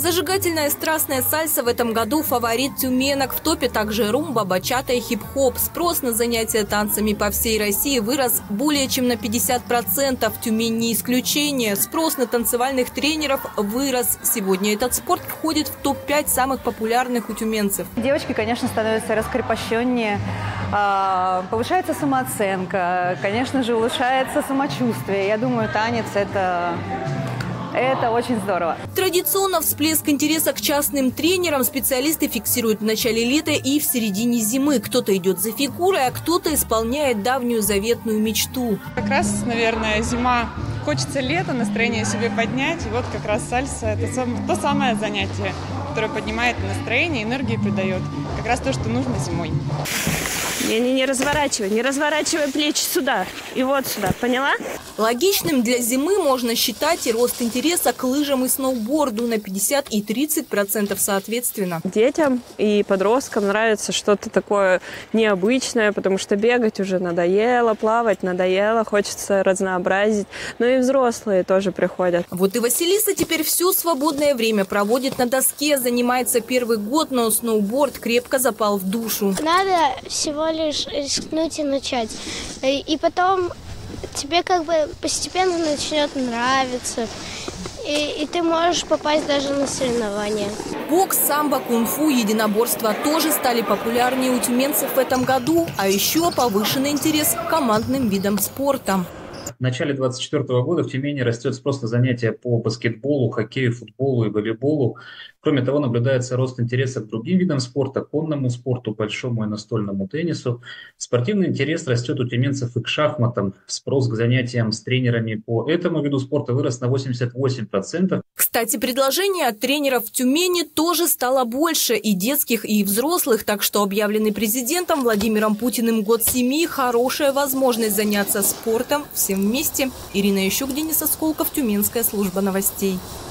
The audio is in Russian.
Зажигательная страстная сальса в этом году фаворит тюменок. В топе также румба, бачата и хип-хоп. Спрос на занятия танцами по всей России вырос более чем на 50%. Тюмень не исключение. Спрос на танцевальных тренеров вырос. Сегодня этот спорт входит в топ-5 самых популярных у тюменцев. Девочки, конечно, становятся раскрепощеннее, повышается самооценка, конечно же, улучшается самочувствие. Я думаю, танец – это очень здорово. Традиционно всплеск интереса к частным тренерам специалисты фиксируют в начале лета и в середине зимы. Кто-то идет за фигурой, а кто-то исполняет давнюю заветную мечту. Как раз, наверное, зима. Хочется лето, настроение себе поднять. И вот как раз сальса – это то самое занятие, которое поднимает настроение, энергию придает. Как раз то, что нужно зимой. Не разворачивай плечи сюда и вот сюда, поняла? Логичным для зимы можно считать и рост интереса к лыжам и сноуборду на 50 и 30% соответственно. Детям и подросткам нравится что-то такое необычное, потому что бегать уже надоело, плавать надоело, хочется разнообразить. Но и взрослые тоже приходят. Вот и Василиса теперь все свободное время проводит на доске, занимается первый год, но сноуборд крепко запал в душу. Надо всего лишь рискнуть и начать. И потом тебе как бы постепенно начнет нравиться. И ты можешь попасть даже на соревнования. Бокс, самбо, кунг-фу, единоборства тоже стали популярнее у тюменцев в этом году. А еще повышенный интерес к командным видам спорта. В начале 2024 года в Тюмени растет спрос на занятия по баскетболу, хоккею, футболу и волейболу. Кроме того, наблюдается рост интереса к другим видам спорта, конному спорту, большому и настольному теннису. Спортивный интерес растет у тюменцев и к шахматам. Спрос к занятиям с тренерами по этому виду спорта вырос на 88%. Кстати, предложений от тренеров в Тюмени тоже стало больше, и детских, и взрослых. Так что объявленный президентом Владимиром Путиным год семьи – хорошая возможность заняться спортом всем вместе. Ирина Ищук, Денис Осколков, Тюменская служба новостей.